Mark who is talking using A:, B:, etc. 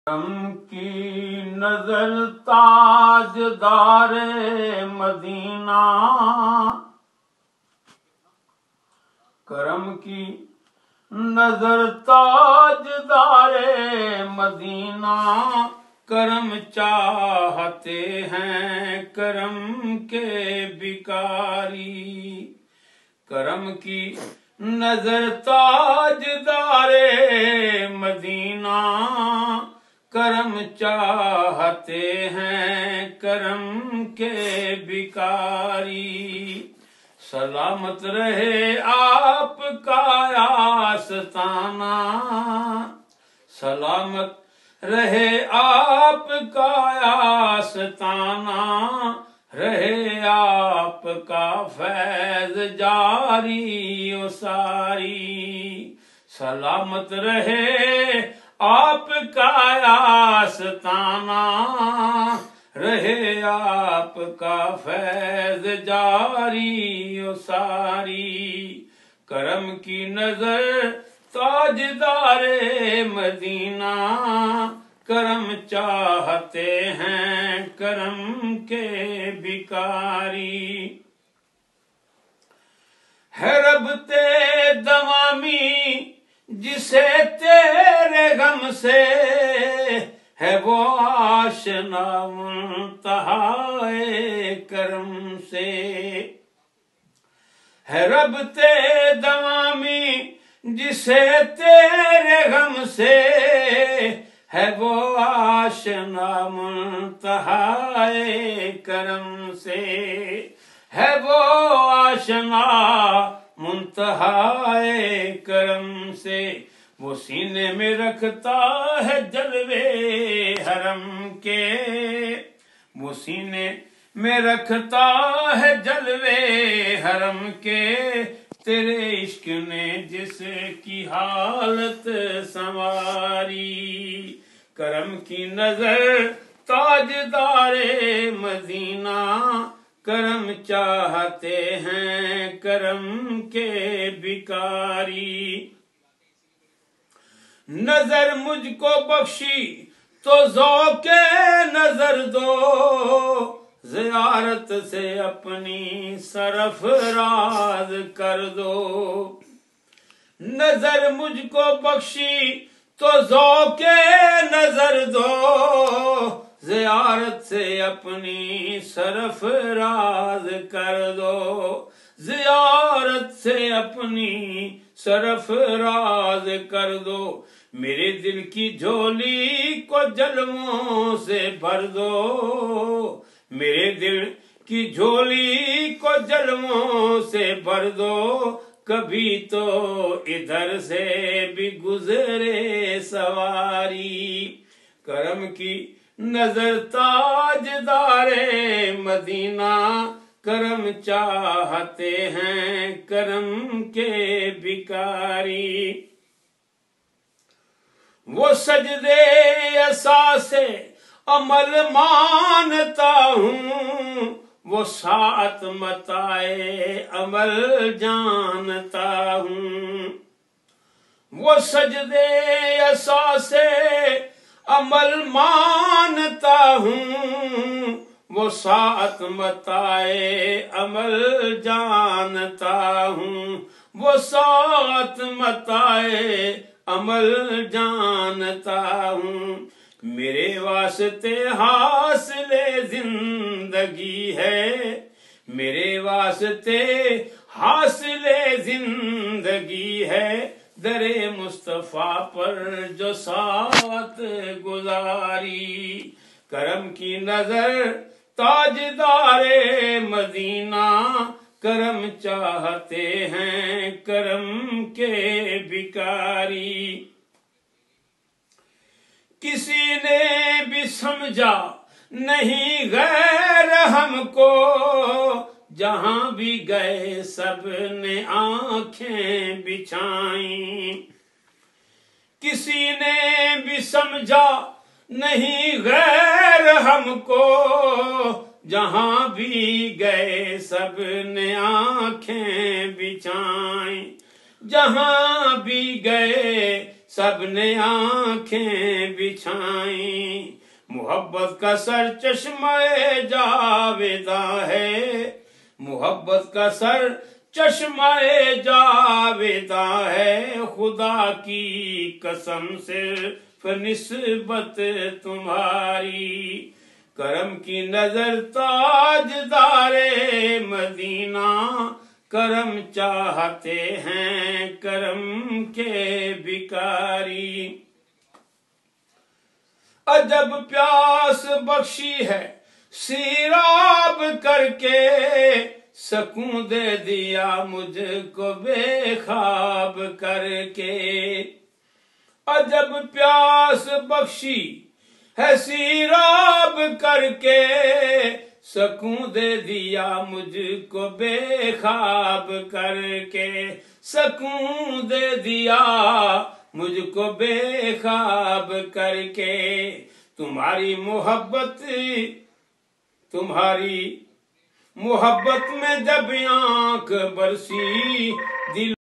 A: کرم کی نظر تاجدار مدینہ، کرم کی نظر تاجدار مدینہ، کرم چاہتے ہیں کرم کے بھکاری، کرم کی نظر تاجدار مدینہ، کرم چاہتے ہیں کرم کے بھکاری، سلامت رہے آپ کا آستانہ، سلامت رہے آپ کا آستانہ، رہے آپ کا فیض جاری و ساری، سلامت رہے آپ کا آستانہ، رہے آپ کا فیض جاری و ساری، کرم کی نظر تاجدار مدینہ، کرم چاہتے ہیں کرم کے بھکاری، ہے ربط دوامی جسے تیرے غم سے، ہے وہ آشنا منتہائے کرم سے، ہے ربط دوامی جسے تیرے غم سے، ہے وہ آشنا منتہائے کرم سے، ہے وہ آشنا منتہائے کرم سے، وہ سینے میں رکھتا ہے جلوے حرم کے، وہ سینے میں رکھتا ہے جلوے حرم کے، تیرے عشق نے جس کی حالت سنواری، کرم کی نظر تاجدار مدینہ، کرم چاہتے ہیں کرم کے بھکاری، نظر مجھ کو بخشی تو ذوق نظر دو، زیارت سے اپنی سرفراز کر دو، نظر مجھ کو بخشی تو ذوق نظر دو، زیارت سے اپنی سرفراز کر دو، زیارت سے اپنی سرفراز کر دو، میرے دل کی جھولی کو جلووں سے بھر دو، میرے دل کی جھولی کو جلووں سے بھر دو، کبھی تو ادھر سے بھی گزرے سواری، کرم کی نظر تاجدار مدینہ، کرم چاہتے ہیں کرم کے بھکاری، وہ سجدے اساس عمل مانتا ہوں، وہ ساعت متائے عمل جانتا ہوں، وہ سجدے اساس عمل مانتا ہوں، وہ ساعت متائے عمل جانتا ہوں، وہ ساعت متائے عمل جانتا ہوں، میرے واسطے حاصل زندگی ہے، میرے واسطے حاصل زندگی ہے، در مصطفیٰ پر جو ساعت گزاری، کرم کی نظر تاجدار مدینہ، کرم چاہتے ہیں کرم کے بھکاری، کسی نے بھی سمجھا نہیں غیر ہم کو، جہاں بھی گئے سب نے آنکھیں بچھائیں، کسی نے بھی سمجھا نہیں غیر ہم کو، جہاں بھی گئے سب نے آنکھیں بچھائیں، جہاں بھی گئے سب نے آنکھیں بچھائیں، محبت کا سر چشمہ جاویداں ہے، محبت کا سر چشمہ جاویداں ہے، خدا کی قسم صرف نسبت تمہاری، کرم کی نظر تاجدار مدینہ، کرم چاہتے ہیں کرم کے بھکاری، عجب پیاس بخشی ہے سیراب کر کے، سکون دے دیا مجھ کو بے خواب کر کے، عجب پیاس بخشی ہے سیراب کر کے، سکون دے دیا مجھ کو بے خواب کر کے، سکون دے دیا مجھ کو بے خواب کر کے، تمہاری محبت میں جب آنکھ برسی دل